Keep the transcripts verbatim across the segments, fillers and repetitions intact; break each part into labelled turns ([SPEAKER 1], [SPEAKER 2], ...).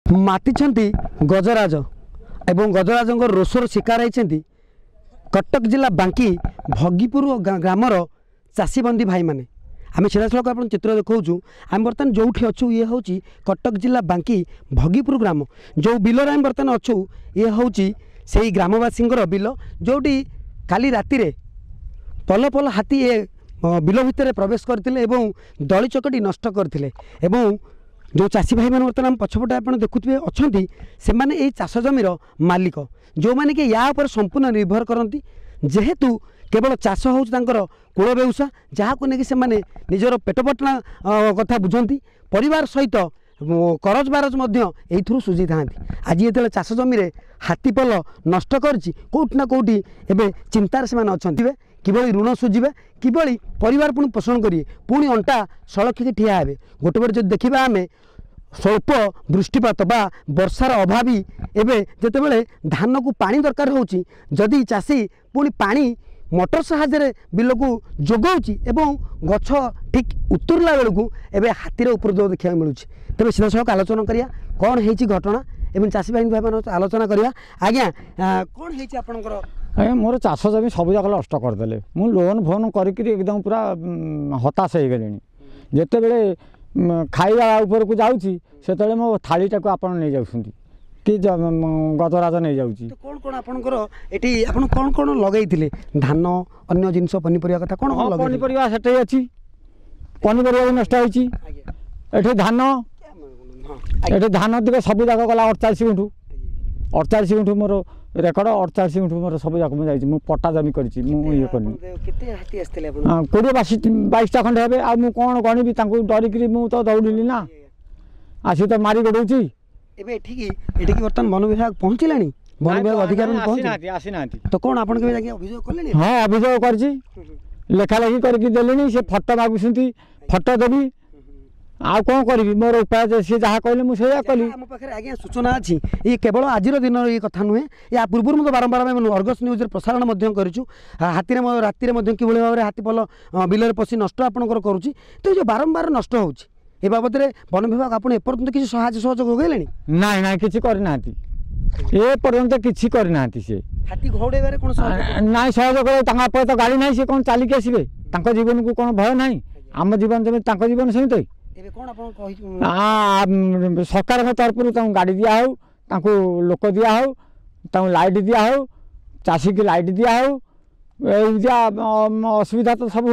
[SPEAKER 1] मातिछंती गजराज एवं गजराज रोषर शिकार होती कटक जिला बांकी भगीपुर ग्रामर चाषीबंदी भाई माने आम सीधासख आप चित्र देखा आम बर्तमान जो अच्छु ये हूँ कटक जिला बांकी भगीपुर ग्राम जो बिलर आम बर्तमान अच्छु ये हूँ से ग्रामवासी बिल जोटी काली राति पल पल हाथी ए बिल भितर प्रवेश करते दली चकटी नष्ट करते जो चाषी भाई मैंने बर्तमान पछपटे आप देखुए अच्छा से मैंने चाष जमीर मालिक जो मैंने कि या उपर संपूर्ण निर्भर करती जेहेतु केवल चाष हूँ कूल व्यवसा जहाँ को लेकिन से निजर पेट पटना कथा बुझती परिवार सहित करज बारज यू सुझी था आज ये चाष जमी हाथी पल नष्ट करची कोठना कोठी एवं चिंतार से अच्छा किभली ऋण सुझे किभली परिवार पुणी पोषण करेंगे पुणी अंटा सड़क ठिया हे गोटे बड़े जो देखा आम स्वल्प दृष्टिपात बा वर्षार अभावी एवं जितेबाला धान को पानी दरकार होची जदि चाषी पुणी पानी मोटर साहाଯ୍ୟରେ बिल को जोगाऊँगी एवं गछ ठीक उतरला बेलू एवं हाथीर उपद्रव देखा मिलूँ तेज सीधासख आलोचना करिया कौन है घटना एवं चाषी भाई भाई आलोचना करिया आज्ञा कौन है आपणकर
[SPEAKER 2] आज्ञा मोर चाष जमी सब जाक नष्ट करदे मु लोन फोन करके एकदम पूरा हताश हो गले जिते बड़े खाଇବା ऊपर को जाऊँगी से मो थालीटा को आप नहीं जाऊँ कि गजराज नहीं जाऊँगी
[SPEAKER 1] कौन कौन आपणकर एटी आपण कौन कौन लगे धान अन्य जिनस पनीपरिया कथा कौन कौन
[SPEAKER 2] पनीपरिया सेठे अच्छी पनीपरिया भी नष्ट होती एठी धान एठी धान दिखे सब जाक गला अड़चाश गुंठू अड़चाश गुंठू मोर रेकर्ड अड़चाश गुंठू मोर सब जाक मुझे मुझे पट्टा जमी कर कोड़े बाईस बाईसटा खंडे हे आ कौन गणिबी डरिकी मुझे तो दौड़ी ना आसी तो मारी गोड़ौची
[SPEAKER 1] बर्तमान वन विभाग पहुँचला वन विभाग अधिकारी तो कौन आप अभियोग कले
[SPEAKER 2] हाँ अभियोग कर लेखा लेखी करके से फटो मागुंट फटो देवी आ कौन करी मोर उपाय सी जहाँ कहले मुझे कली
[SPEAKER 1] आज्ञा सूचना अच्छी ये केवल आज दिन ये कथा नुहे या पूर्व मुझे बारंबार अर्गस न्यूज प्रसारण करूँ हाथी राति कि भाव में हाथी पल बिल पशि नष्ट आपंकर करुँच तो ये बारंबार नष्ट हो ए बाबद वन विभाग आप एपर्तंत किसी साहाय्य सहयोग होगले
[SPEAKER 2] ना ना किसी करना ए पर्यंत किसी करना से
[SPEAKER 1] हाथी घौड़े कौन
[SPEAKER 2] ना सहयोग तो गाड़ी ना सी कौन चलिक आसवे जीवन को कौन भय ना आम जीवन जमी जीवन सेमती सरकार तरफ गाड़ी दिया हो लोक दिया हो लाइट दिया हो चाषी की लाइट दिया हो असुविधा तो सब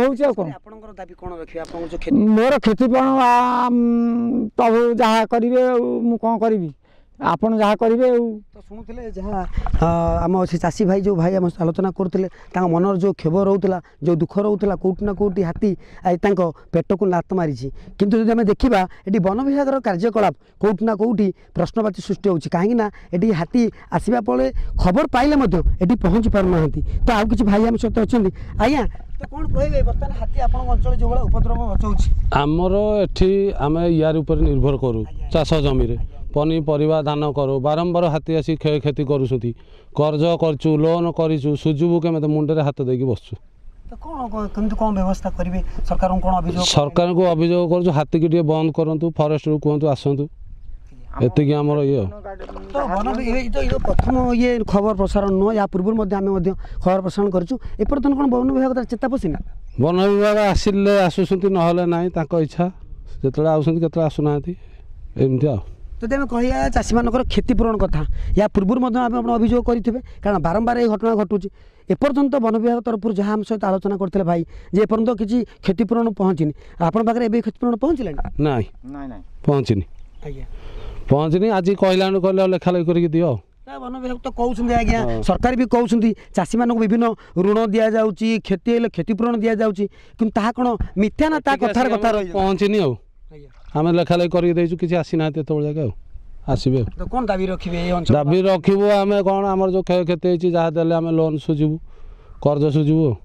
[SPEAKER 2] हो मोर क्षतिपूरण प्रभु जहाँ करेंगे मु कौन करी आपन जहाँ करेंगे
[SPEAKER 1] तो शुणुले जहाँ आम से चाषी भाई जो भाई आम आलोचना करते मनर जो क्षोभ रोला जो दुख रोला कौटि ना कौटि हाथी पेट को लात मारी किंतु जब आम देखा ये वन विभाग कार्यकलाप कौटि ना कौटि प्रश्नवाची सृष्टि होती कहीं ये हाथी आसवा पड़े खबर पाइले ये पहुँची पारना तो आउ कि भाई आम सहित अच्छा आज्ञा तो कौन कहे बर्तमान हाथी आप अंचल जो भाई उपद्रव मचाऊँ
[SPEAKER 3] आमर एठी आम यार उपर निर्भर करूँ चाष जमी पनीपरिया धान करूँ बारंबार हाथी आसी क्षय क्षति करुँच कर्ज करचु लोन करूँ सुझुबू के मुंडे हाथ देकी बसचु
[SPEAKER 1] तो कौन कमी कौन व्यवस्था करेंगे सरकार को कौन अभियोग
[SPEAKER 3] सरकार को अभियोग कर हाथी की बंद करूँ फरेस्ट रू कहतु आसतु एतिक आमर ये
[SPEAKER 1] तो प्रथम ये खबर प्रसारण नुह या पूर्व खबर प्रसारण करूँ एपर्तन कौन वन विभाग चेता पशिना
[SPEAKER 3] वन विभाग आसिले आसुँच ना ना इच्छा जो आसते आसुना एमती आ
[SPEAKER 1] तो आम कह चाषी मान क्षतिपूरण कथा या पूर्व अभियोग करेंगे कारण बारंबार ये घटना घटू एपर्तंत वन विभाग तरफ जहाँ आम सहित आलोचना करते भाई जे एपर्तंत किसी क्षतिपूरण पहुँचनी आप क्षतिपूरण पहुँचला
[SPEAKER 3] ना पहुँचनी पहुँचनी आज कहला कहले लेखा लेखी करके दियो
[SPEAKER 1] वन विभाग तो कहते आज्ञा सरकार भी कहते चाषी मान विभिन्न ऋण दि जाऊँगी क्षति हेल्ले क्षतिपूरण दि जाऊँगी कि कौन मिथ्या ना कथार कथा
[SPEAKER 3] पहुँचनी आम लेखा लेखी करके किसी आसीना जगह आसवे
[SPEAKER 1] तो कौन दाबी रखिए
[SPEAKER 3] दाबी रखू आम कौन आम जो क्षय क्षति जहाँ देले आम लोन सुझबू कर्ज सुझबू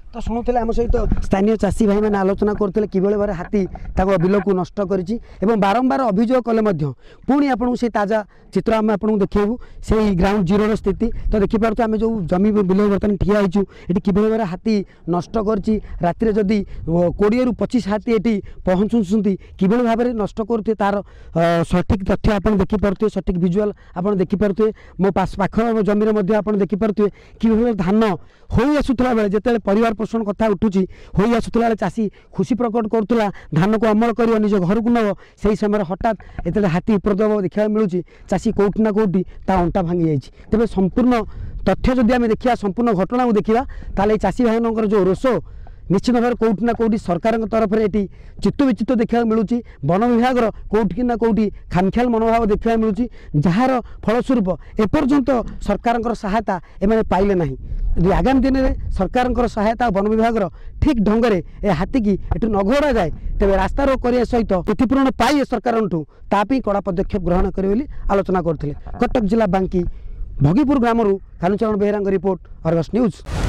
[SPEAKER 1] तो शुणुले आम सहित स्थानीय चाषी भाई मैंने आलोचना करते कि भाव हाथी बिल को नष्ट कर बारंबार अभियोग कले पुणी आपको से ताजा चित्र आम आपको देखू से ग्राउंड जीरो स्थिति तो देखिपे आम जो जमी बिल बर्तमान ठिया होती ये कि भाव हाथी नष्ट कर जदि कोड़े रु पचिश हाथी ये पहुँचुंट कि भाव में नष्ट करुए तार सठिक तथ्य आप देखिपे सठिक विजुआल आप देखिपे मो पाख जमी आप देखिपे कि भाव धान हो आसूला बेले जिते परिवार पोषण कथा उठुची हो आसूला चाषी खुशी प्रकट करूला धान को अमल कर निज घर को नब से समय हठात ये हाथी उपद्रव देखा मिलूँ चाषी कौटि ना कौटि ता अंटा भांगी जाइए तेज संपूर्ण तथ्य जदि आम देखा संपूर्ण घटना को देखा ताले चाषी भाई जो रोष निश्चित भाव कौटि ना कौटि सरकार तरफ से चित्त विचित्त देखा मिलूँ वन विभाग कौटि ना कौटि खामख्याल मनोभाव देखा मिलूँ जार फलस्वरूप एपर्यंत सरकार सहायता एम पाइले ना यदि आगामी दिन में सरकार सहायता वन विभाग ठीक ढंग से हाथी की एटू न घोड़ा जाए तेज रास्ता रोक करने सहित क्षतिपूरण पाए सरकार तापी कड़ा पदक्षेप ग्रहण करें आलोचना करते कटक जिला बांकी भगीपुर ग्रामरू Kalucharan Behera report Argus news.